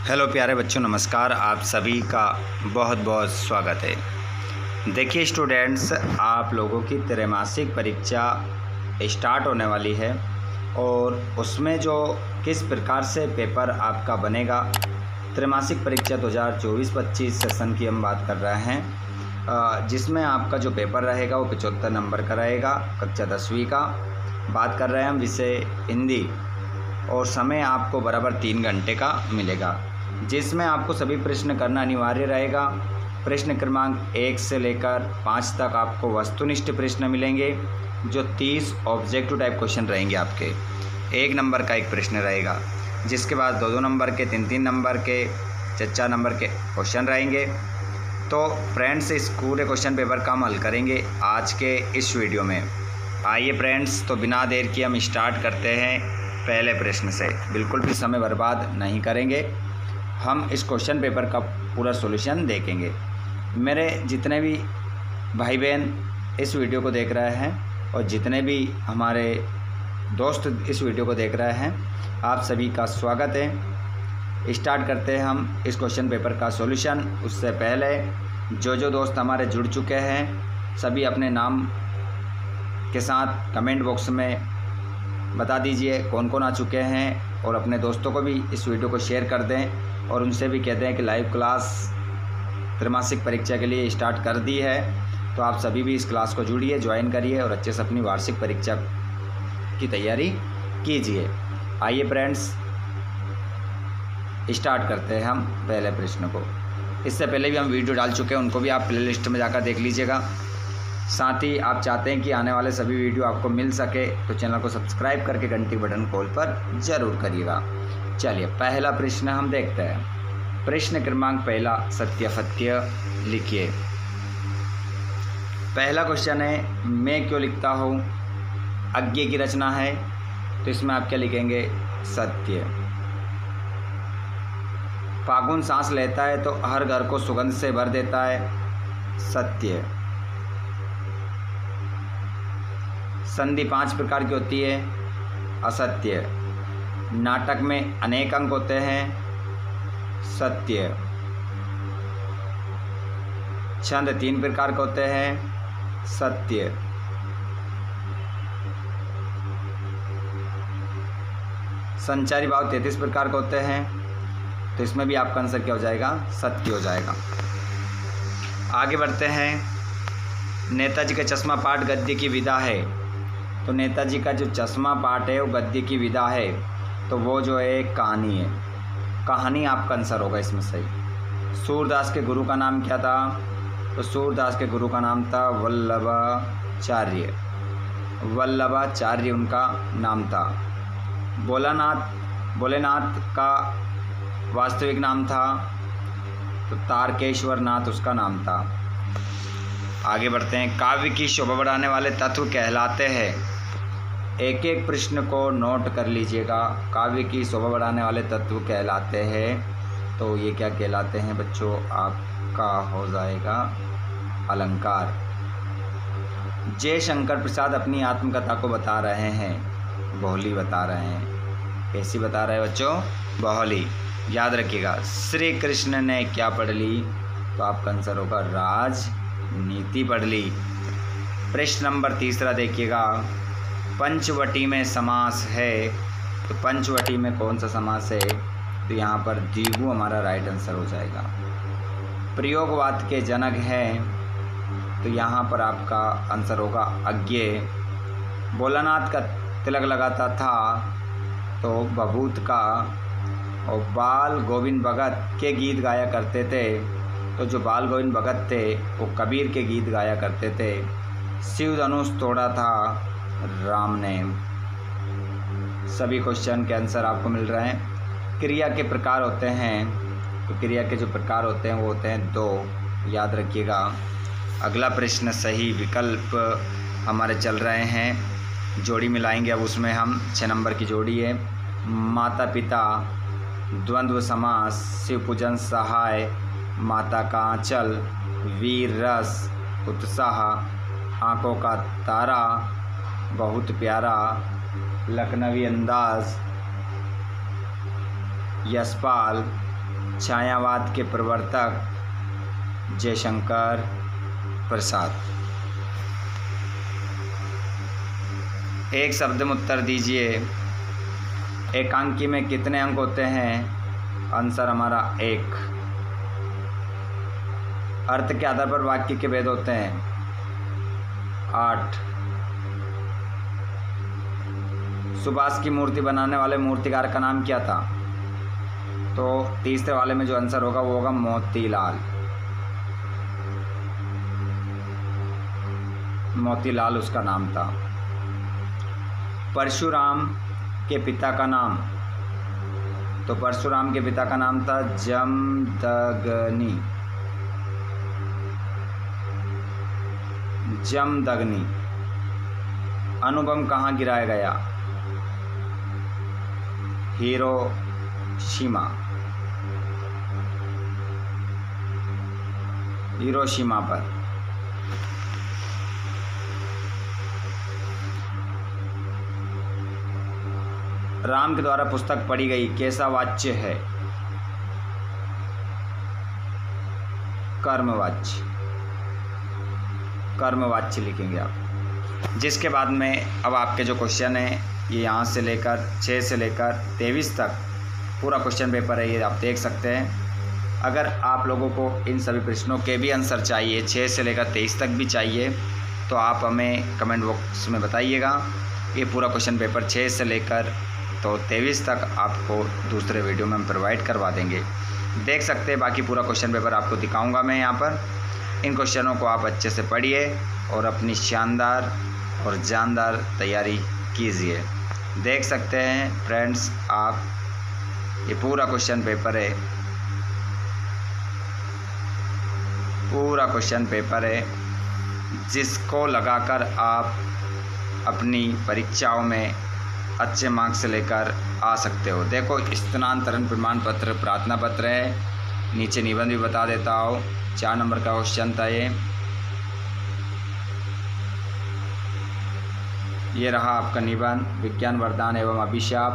Hello प्यारे बच्चों, नमस्कार। आप सभी का बहुत बहुत स्वागत है। देखिए स्टूडेंट्स, आप लोगों की त्रैमासिक परीक्षा स्टार्ट होने वाली है और उसमें जो किस प्रकार से पेपर आपका बनेगा, त्रैमासिक परीक्षा 2024-25 सेशन की हम बात कर रहे हैं, जिसमें आपका जो पेपर रहेगा वो 75 नंबर का रहेगा। कक्षा 10वीं का बात कर रहे हैं हम, विषय हिंदी, और समय आपको बराबर 3 घंटे का मिलेगा, जिसमें आपको सभी प्रश्न करना अनिवार्य रहेगा। प्रश्न क्रमांक 1 से लेकर 5 तक आपको वस्तुनिष्ठ प्रश्न मिलेंगे, जो 30 ऑब्जेक्टिव टाइप क्वेश्चन रहेंगे आपके। 1 नंबर का एक प्रश्न रहेगा, जिसके बाद 2-2 नंबर के, 3-3 नंबर के, 4-4 नंबर के क्वेश्चन रहेंगे। तो फ्रेंड्स, इस पूरे क्वेश्चन पेपर का हम हल करेंगे आज के इस वीडियो में। आइए फ्रेंड्स, तो बिना देर किए हम स्टार्ट करते हैं पहले प्रश्न से। बिल्कुल भी समय बर्बाद नहीं करेंगे, हम इस क्वेश्चन पेपर का पूरा सॉल्यूशन देखेंगे। मेरे जितने भी भाई बहन इस वीडियो को देख रहे हैं और जितने भी हमारे दोस्त इस वीडियो को देख रहे हैं, आप सभी का स्वागत है। स्टार्ट करते हैं हम इस क्वेश्चन पेपर का सॉल्यूशन। उससे पहले जो दोस्त हमारे जुड़ चुके हैं, सभी अपने नाम के साथ कमेंट बॉक्स में बता दीजिए कौन कौन आ चुके हैं, और अपने दोस्तों को भी इस वीडियो को शेयर कर दें और उनसे भी कहते हैं कि लाइव क्लास त्रैमासिक परीक्षा के लिए स्टार्ट कर दी है। तो आप सभी भी इस क्लास को जुड़िए, ज्वाइन करिए और अच्छे से अपनी वार्षिक परीक्षा की तैयारी कीजिए। आइए फ्रेंड्स, स्टार्ट करते हैं हम पहले प्रश्न को। इससे पहले भी हम वीडियो डाल चुके हैं, उनको भी आप प्लेलिस्ट में जाकर देख लीजिएगा। साथ ही आप चाहते हैं कि आने वाले सभी वीडियो आपको मिल सके तो चैनल को सब्सक्राइब करके घंटी बटन कॉल पर ज़रूर करिएगा। चलिए पहला प्रश्न हम देखते हैं। प्रश्न क्रमांक पहला, सत्यासत्य लिखिए। पहला क्वेश्चन है, मैं क्यों लिखता हूँ। अज्ञे की रचना है, तो इसमें आप क्या लिखेंगे, सत्य। फागुन सांस लेता है तो हर घर को सुगंध से भर देता है, सत्य। संधि 5 प्रकार की होती है, असत्य। नाटक में अनेक अंक होते हैं, सत्य। छंद 3 प्रकार के होते हैं, सत्य। संचारी भाव 33 प्रकार के होते हैं, तो इसमें भी आपका आंसर क्या हो जाएगा, सत्य हो जाएगा। आगे बढ़ते हैं। नेताजी का चश्मा पाठ गद्य की विधा है, तो नेताजी का जो चश्मा पाठ है वो गद्य की विधा है, तो वो जो है कहानी है। कहानी आपका आंसर होगा इसमें सही। सूरदास के गुरु का नाम क्या था, तो सूरदास के गुरु का नाम था वल्लभाचार्य। वल्लभाचार्य उनका नाम था। भोलेनाथ का वास्तविक नाम था, तो तारकेश्वर नाथ उसका नाम था। आगे बढ़ते हैं। काव्य की शोभा बढ़ाने वाले तत्व कहलाते हैं। एक एक प्रश्न को नोट कर लीजिएगा। काव्य की शोभा बढ़ाने वाले तत्व कहलाते हैं, तो ये क्या कहलाते हैं बच्चों, आपका हो जाएगा अलंकार। जय शंकर प्रसाद अपनी आत्मकथा को बता रहे हैं, बोहली बता रहे हैं। कैसी बता रहे हैं बच्चों, बोहली। याद रखिएगा। श्री कृष्ण ने क्या पढ़ ली, तो आपका आंसर होगा राजनीति पढ़ ली। प्रश्न नंबर 3 देखिएगा। पंचवटी में समास है, तो पंचवटी में कौन सा समास है, तो यहाँ पर द्विगु हमारा राइट आंसर हो जाएगा। प्रयोगवाद के जनक हैं, तो यहाँ पर आपका आंसर होगा अज्ञेय। भोलानाथ का तिलक लगाता था, तो बभूत का। और बाल गोविंद भगत के गीत गाया करते थे, तो जो बाल गोविंद भगत थे वो कबीर के गीत गाया करते थे। शिव धनुष तोड़ा था राम ने। सभी क्वेश्चन के आंसर आपको मिल रहे हैं। क्रिया के प्रकार होते हैं, तो क्रिया के जो प्रकार होते हैं वो होते हैं 2, याद रखिएगा। अगला प्रश्न, सही विकल्प हमारे चल रहे हैं। जोड़ी मिलाएंगे अब उसमें हम। 6 नंबर की जोड़ी है। माता पिता, द्वंद्व समास, शिव पूजन सहाय, माता का आंचल, वीर रस, उत्साह, आंखों का तारा, बहुत प्यारा, लखनवी अंदाज, यशपाल, छायावाद के प्रवर्तक जयशंकर प्रसाद। एक शब्द में उत्तर दीजिए। एकांकी में कितने अंक होते हैं? आंसर हमारा 1। अर्थ के आधार पर वाक्य के भेद होते हैं 8। सुभाष की मूर्ति बनाने वाले मूर्तिकार का नाम क्या था? तो तीसरे वाले में जो आंसर होगा वो होगा मोतीलाल। मोतीलाल उसका नाम था। परशुराम के पिता का नाम? तो परशुराम के पिता का नाम था जमदग्नि। जमदग्नि। अणुबम कहाँ गिराया गया? हिरोशिमा। हिरोशिमा पर। राम के द्वारा पुस्तक पढ़ी गई कैसा वाच्य है? कर्मवाच्य। कर्मवाच्य लिखेंगे आप। जिसके बाद में अब आपके जो क्वेश्चन है ये यहाँ से लेकर 6 से लेकर 23 तक पूरा क्वेश्चन पेपर है, ये आप देख सकते हैं। अगर आप लोगों को इन सभी प्रश्नों के भी आंसर चाहिए, 6 से लेकर 23 तक भी चाहिए, तो आप हमें कमेंट बॉक्स में बताइएगा। ये पूरा क्वेश्चन पेपर 6 से लेकर तो 23 तक आपको दूसरे वीडियो में हम प्रोवाइड करवा देंगे। देख सकते हैं, बाकी पूरा क्वेश्चन पेपर आपको दिखाऊंगा मैं यहाँ पर। इन क्वेश्चनों को आप अच्छे से पढ़िए और अपनी शानदार और जानदार तैयारी कीजिए। देख सकते हैं फ्रेंड्स आप, ये पूरा क्वेश्चन पेपर है, पूरा क्वेश्चन पेपर है जिसको लगाकर आप अपनी परीक्षाओं में अच्छे मार्क्स लेकर आ सकते हो। देखो, स्थानांतरण प्रमाण पत्र, प्रार्थना पत्र है। नीचे निबंध भी बता देता हूँ, 4 नंबर का क्वेश्चन था ये रहा आपका निबंध। विज्ञान वरदान एवं अभिशाप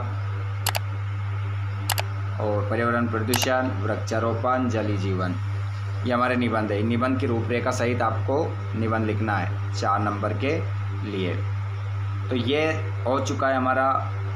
और पर्यावरण प्रदूषण, वृक्षारोपण, जलीय जीवन, ये हमारे निबंध है। निबंध की रूपरेखा सहित आपको निबंध लिखना है 4 नंबर के लिए। तो ये हो चुका है हमारा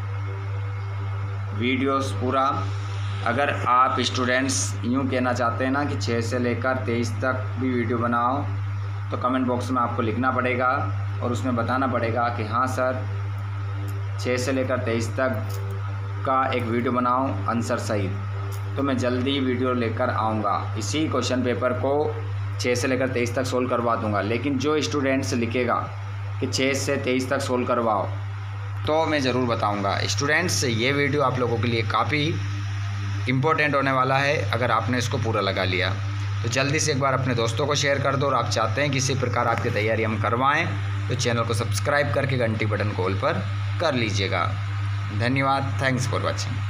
वीडियोस पूरा। अगर आप स्टूडेंट्स यूँ कहना चाहते हैं ना कि 6 से लेकर 23 तक भी वीडियो बनाओ, तो कमेंट बॉक्स में आपको लिखना पड़ेगा और उसमें बताना पड़ेगा कि हाँ सर 6 से लेकर 23 तक का एक वीडियो बनाओ आंसर सहित। तो मैं जल्दी वीडियो लेकर आऊँगा। इसी क्वेश्चन पेपर को 6 से लेकर 23 तक सोल्व करवा दूँगा। लेकिन जो स्टूडेंट्स लिखेगा कि 6 से 23 तक सोल्व करवाओ, तो मैं ज़रूर बताऊंगा। स्टूडेंट्स, ये वीडियो आप लोगों के लिए काफ़ी इम्पोर्टेंट होने वाला है अगर आपने इसको पूरा लगा लिया। तो जल्दी से एक बार अपने दोस्तों को शेयर कर दो। और आप चाहते हैं कि इसी प्रकार आपकी तैयारी हम करवाएं, तो चैनल को सब्सक्राइब करके घंटी बटन को ऑल पर कर लीजिएगा। धन्यवाद। Thanks for watching.